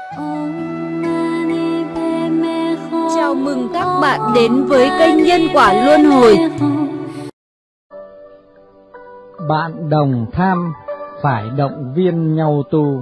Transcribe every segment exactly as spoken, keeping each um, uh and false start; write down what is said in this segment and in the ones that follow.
Chào mừng các bạn đến với kênh Nhân Quả Luân Hồi. Bạn đồng tham phải động viên nhau tu.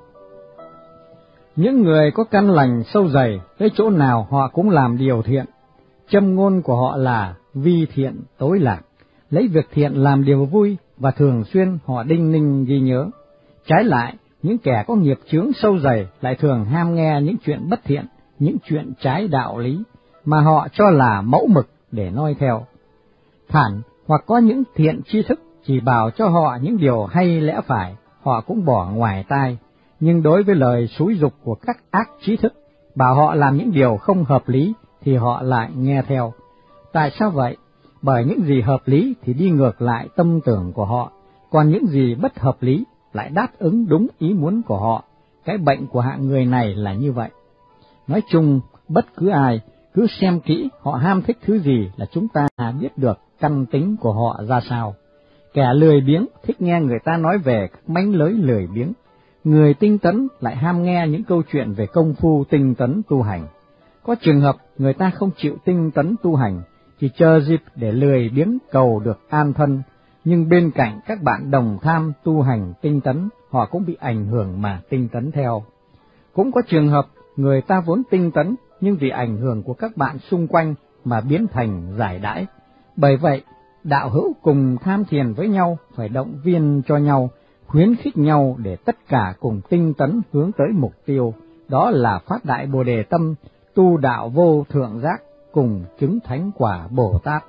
Những người có căn lành sâu dày, tới chỗ nào họ cũng làm điều thiện. Châm ngôn của họ là vi thiện tối lạc, lấy việc thiện làm điều vui và thường xuyên họ đinh ninh ghi nhớ. Trái lại, những kẻ có nghiệp chướng sâu dày lại thường ham nghe những chuyện bất thiện, những chuyện trái đạo lý mà họ cho là mẫu mực để noi theo. Thản hoặc có những thiện tri thức chỉ bảo cho họ những điều hay lẽ phải, họ cũng bỏ ngoài tai, nhưng đối với lời xúi giục của các ác trí thức, bảo họ làm những điều không hợp lý thì họ lại nghe theo. Tại sao vậy? Bởi những gì hợp lý thì đi ngược lại tâm tưởng của họ, còn những gì bất hợp lý lại đáp ứng đúng ý muốn của họ. Cái bệnh của hạng người này là như vậy. Nói chung, bất cứ ai, cứ xem kỹ họ ham thích thứ gì là chúng ta biết được căn tính của họ ra sao. Kẻ lười biếng thích nghe người ta nói về các mánh lới lười biếng. Người tinh tấn lại ham nghe những câu chuyện về công phu tinh tấn tu hành. Có trường hợp người ta không chịu tinh tấn tu hành, chỉ chờ dịp để lười biếng cầu được an thân, nhưng bên cạnh các bạn đồng tham tu hành tinh tấn, họ cũng bị ảnh hưởng mà tinh tấn theo. Cũng có trường hợp người ta vốn tinh tấn, nhưng vì ảnh hưởng của các bạn xung quanh mà biến thành giải đãi. Bởi vậy, đạo hữu cùng tham thiền với nhau phải động viên cho nhau, khuyến khích nhau để tất cả cùng tinh tấn hướng tới mục tiêu, đó là phát đại Bồ Đề tâm, tu đạo vô thượng giác, cùng chứng thánh quả Bồ Tát.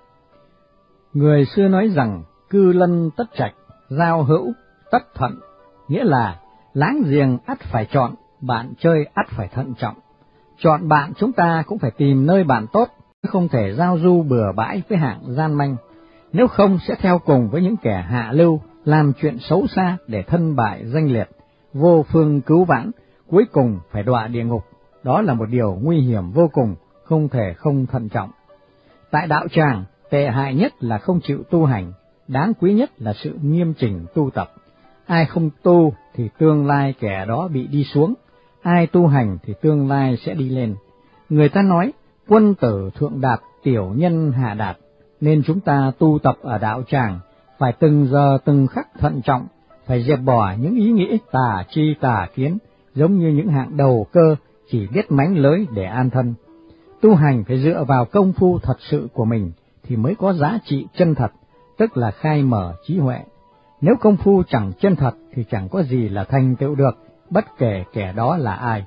Người xưa nói rằng, cư lân tất trạch, giao hữu tất thuận, nghĩa là láng giềng ắt phải chọn, bạn chơi ắt phải thận trọng. Chọn bạn chúng ta cũng phải tìm nơi bạn tốt, không thể giao du bừa bãi với hạng gian manh, nếu không sẽ theo cùng với những kẻ hạ lưu, làm chuyện xấu xa để thân bại danh liệt, vô phương cứu vãn, cuối cùng phải đọa địa ngục. Đó là một điều nguy hiểm vô cùng, không thể không thận trọng. Tại đạo tràng, tệ hại nhất là không chịu tu hành, đáng quý nhất là sự nghiêm chỉnh tu tập. Ai không tu thì tương lai kẻ đó bị đi xuống, ai tu hành thì tương lai sẽ đi lên. Người ta nói, quân tử thượng đạt, tiểu nhân hạ đạt, nên chúng ta tu tập ở đạo tràng, phải từng giờ từng khắc thận trọng, phải dẹp bỏ những ý nghĩ tà chi tà kiến, giống như những hạng đầu cơ chỉ biết mánh lới để an thân. Tu hành phải dựa vào công phu thật sự của mình thì mới có giá trị chân thật, tức là khai mở trí huệ. Nếu công phu chẳng chân thật thì chẳng có gì là thành tựu được, bất kể kẻ đó là ai.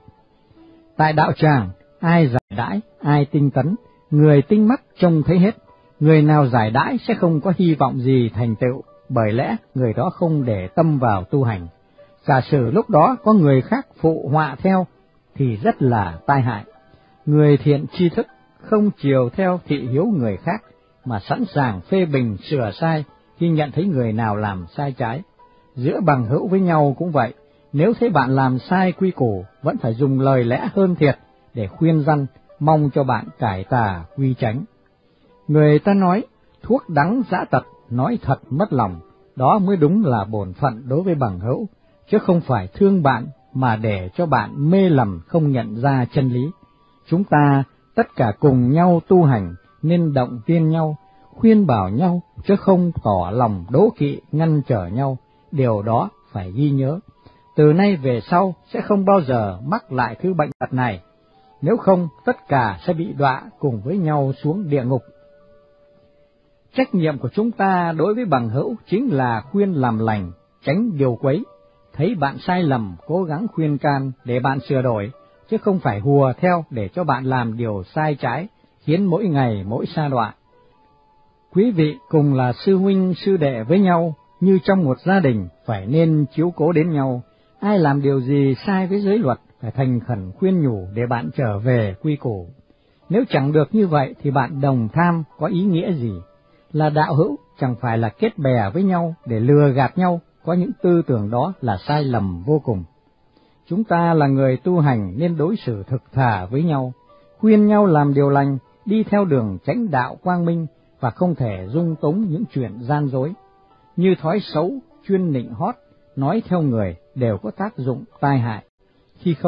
Tại đạo tràng, ai giải đãi, ai tinh tấn, người tinh mắt trông thấy hết. Người nào giải đãi sẽ không có hy vọng gì thành tựu, bởi lẽ người đó không để tâm vào tu hành. Giả sử lúc đó có người khác phụ họa theo thì rất là tai hại. Người thiện tri thức không chiều theo thị hiếu người khác, mà sẵn sàng phê bình sửa sai khi nhận thấy người nào làm sai trái. Giữa bằng hữu với nhau cũng vậy, nếu thấy bạn làm sai quy củ, vẫn phải dùng lời lẽ hơn thiệt để khuyên răn, mong cho bạn cải tà quy chánh. Người ta nói, thuốc đắng dã tật, nói thật mất lòng, đó mới đúng là bổn phận đối với bằng hữu, chứ không phải thương bạn mà để cho bạn mê lầm không nhận ra chân lý. Chúng ta tất cả cùng nhau tu hành nên động viên nhau, khuyên bảo nhau, chứ không tỏ lòng đố kỵ ngăn trở nhau, điều đó phải ghi nhớ. Từ nay về sau sẽ không bao giờ mắc lại thứ bệnh tật này, nếu không tất cả sẽ bị đọa cùng với nhau xuống địa ngục. Trách nhiệm của chúng ta đối với bằng hữu chính là khuyên làm lành, tránh điều quấy. Thấy bạn sai lầm, cố gắng khuyên can để bạn sửa đổi, chứ không phải hùa theo để cho bạn làm điều sai trái, khiến mỗi ngày mỗi sa đọa. Quý vị cùng là sư huynh sư đệ với nhau, như trong một gia đình phải nên chiếu cố đến nhau. Ai làm điều gì sai với giới luật phải thành khẩn khuyên nhủ để bạn trở về quy củ. Nếu chẳng được như vậy thì bạn đồng tham có ý nghĩa gì? Là đạo hữu chẳng phải là kết bè với nhau để lừa gạt nhau, có những tư tưởng đó là sai lầm vô cùng. Chúng ta là người tu hành nên đối xử thực thà với nhau, khuyên nhau làm điều lành, đi theo đường chánh đạo quang minh và không thể dung túng những chuyện gian dối. Như thói xấu, chuyên nịnh hót, nói theo người đều có tác dụng tai hại. Khi không,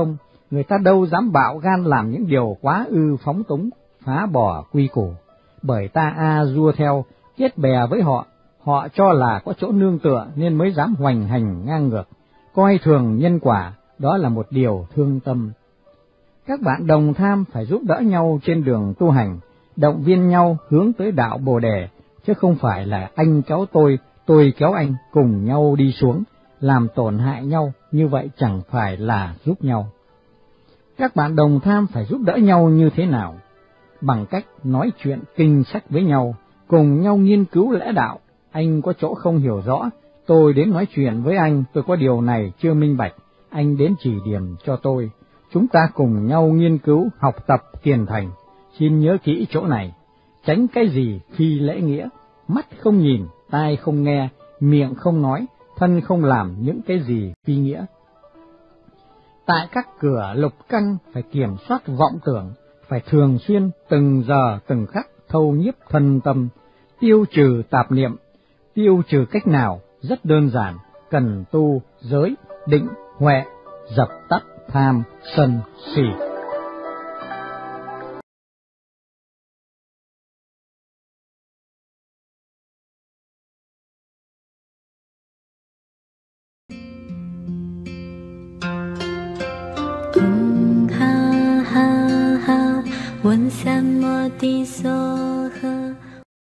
người ta đâu dám bạo gan làm những điều quá ư phóng túng, phá bỏ quy củ, bởi ta a dua theo, kết bè với họ, họ cho là có chỗ nương tựa nên mới dám hoành hành ngang ngược, coi thường nhân quả, đó là một điều thương tâm. Các bạn đồng tham phải giúp đỡ nhau trên đường tu hành, động viên nhau hướng tới đạo Bồ Đề, chứ không phải là anh kéo tôi, tôi kéo anh cùng nhau đi xuống, làm tổn hại nhau, như vậy chẳng phải là giúp nhau. Các bạn đồng tham phải giúp đỡ nhau như thế nào? Bằng cách nói chuyện kinh sách với nhau, cùng nhau nghiên cứu lẽ đạo. Anh có chỗ không hiểu rõ, tôi đến nói chuyện với anh, tôi có điều này chưa minh bạch, anh đến chỉ điểm cho tôi. Chúng ta cùng nhau nghiên cứu, học tập, kiền thành. Xin nhớ kỹ chỗ này, tránh cái gì phi lễ nghĩa, mắt không nhìn, tai không nghe, miệng không nói, thân không làm những cái gì phi nghĩa. Tại các cửa lục căn phải kiểm soát vọng tưởng, phải thường xuyên từng giờ từng khắc thâu nhiếp thân tâm, tiêu trừ tạp niệm. Tiêu trừ cách nào? Rất đơn giản, cần tu giới, định, huệ, dập tắt tham, sân, si. ha ha ha, 问三摩地所